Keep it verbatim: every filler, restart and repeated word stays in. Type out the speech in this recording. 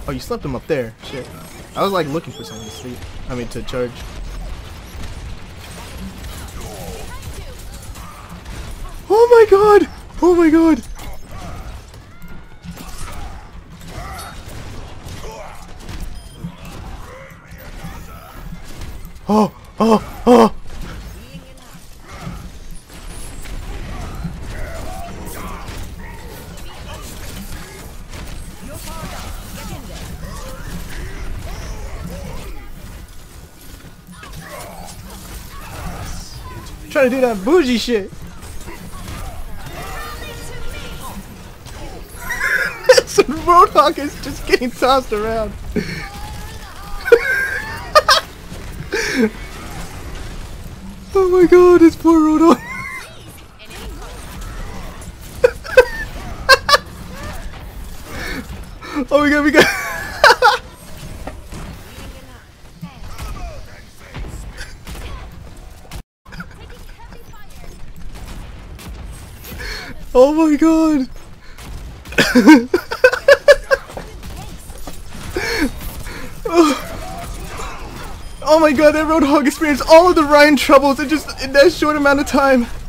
Oh, you slept him up there. Shit. I was like looking for something to sleep. I mean to charge. Oh my god! Oh my god! Oh! Oh! Oh! Trying to do that bougie shit. So Roadhog is just getting tossed around. Oh my god, it's poor Roadhog. Oh my god, we got. Oh my god! Oh. Oh my god, that Roadhog experienced all of the Ryan troubles in just in that short amount of time.